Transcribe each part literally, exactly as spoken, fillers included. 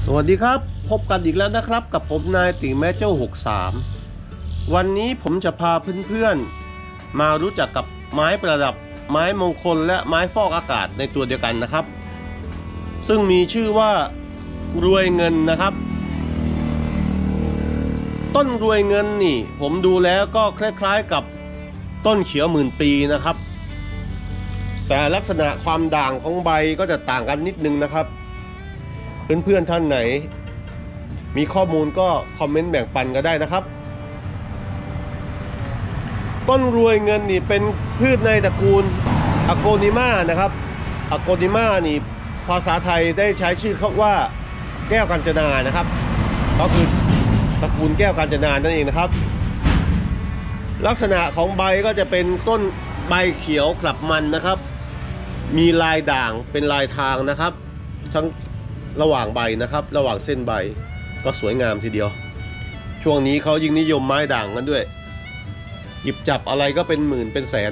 สวัสดีครับพบกันอีกแล้วนะครับกับผมนายติ่งแม่เจ้าหกสามวันนี้ผมจะพาเพื่อนๆมารู้จักกับไม้ประดับไม้มงคลและไม้ฟอกอากาศในตัวเดียวกันนะครับซึ่งมีชื่อว่ารวยเงินนะครับต้นรวยเงินนี่ผมดูแล้วก็คล้ายๆกับต้นเขียวหมื่นปีนะครับแต่ลักษณะความด่างของใบก็จะต่างกันนิดนึงนะครับเพื่อนๆท่านไหนมีข้อมูลก็คอมเมนต์แบ่งปันก็ได้นะครับต้นรวยเงินนี่เป็นพืชในตระกูลอะโกนิมานะครับอะโกนิมานี่ภาษาไทยได้ใช้ชื่อเขาว่าแก้วกัญจนานะครับก็คือตระกูลแก้วกัญจนานั่นเองนะครับลักษณะของใบก็จะเป็นต้นใบเขียวกลับมันนะครับมีลายด่างเป็นลายทางนะครับทั้งระหว่างใบนะครับระหว่างเส้นใบก็สวยงามทีเดียวช่วงนี้เขายิ่งนิยมไม้ด่างกันด้วยหยิบจับอะไรก็เป็นหมื่นเป็นแสน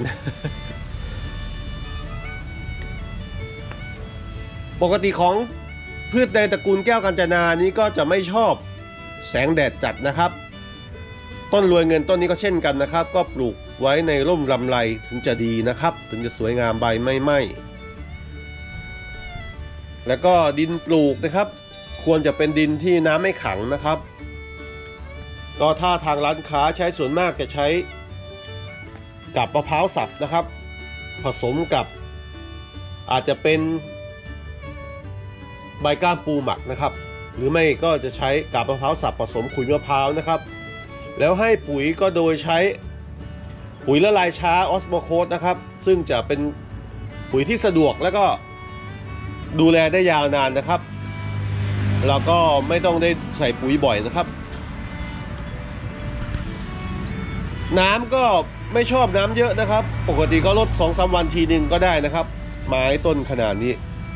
ปกติของพืชในตระกูลแก้วกัญจนานี้ก็จะไม่ชอบแสงแดดจัดนะครับต้นรวยเงินต้นนี้ก็เช่นกันนะครับก็ปลูกไว้ในร่มลำไรถึงจะดีนะครับถึงจะสวยงามใบไม่ไหม้แล้วก็ดินปลูกนะครับควรจะเป็นดินที่น้ำไม่ขังนะครับก็ถ้าทางร้านค้าใช้ส่วนมากจะใช้กับมะพร้าวสับนะครับผสมกับอาจจะเป็นใบก้านปูหมักนะครับหรือไม่ก็จะใช้กับมะพร้าวสับผสมขุยมะพร้าวนะครับแล้วให้ปุ๋ยก็โดยใช้ปุ๋ยละลายช้าออสโมโคสนะครับซึ่งจะเป็นปุ๋ยที่สะดวกแล้วก็ดูแลได้ยาวนานนะครับแล้วก็ไม่ต้องได้ใส่ปุ๋ยบ่อยนะครับน้ำก็ไม่ชอบน้ำเยอะนะครับปกติก็ลด สองถึงสาม วันทีหนึ่งก็ได้นะครับไม้ต้นขนาดนี้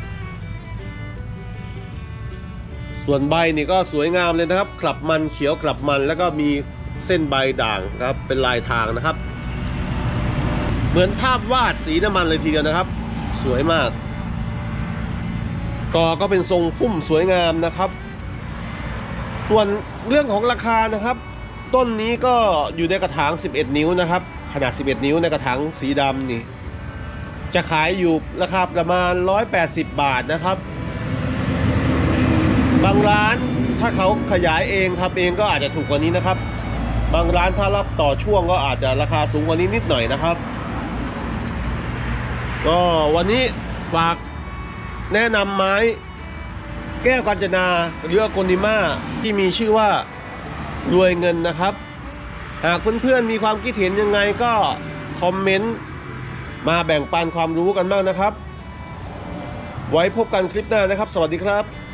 ส่วนใบนี่ก็สวยงามเลยนะครับกลับมันเขียวกลับมันแล้วก็มีเส้นใบด่างครับเป็นลายทางนะครับเหมือนภาพวาดสีน้ำมันเลยทีเดียวนะครับสวยมากกอก็เป็นทรงพุ่มสวยงามนะครับส่วนเรื่องของราคานะครับต้นนี้ก็อยู่ในกระถางสิบเอ็ดนิ้วนะครับขนาดสิบเอ็ดนิ้วในกระถางสีดำนี่จะขายอยู่ราคาประมาณหนึ่งร้อยแปดสิบบาทนะครับบางร้านถ้าเขาขยายเองทำเองก็อาจจะถูกกว่านี้นะครับบางร้านถ้ารับต่อช่วงก็อาจจะราคาสูงกว่านี้นิดหน่อยนะครับก็วันนี้ฝากแนะนำไม้แก้วกัญจนาหรืออะโกนิมาที่มีชื่อว่ารวยเงินนะครับหากเพื่อนๆมีความคิดเห็นยังไงก็คอมเมนต์มาแบ่งปันความรู้กันบ้างนะครับไว้พบกันคลิปหน้านะครับสวัสดีครับ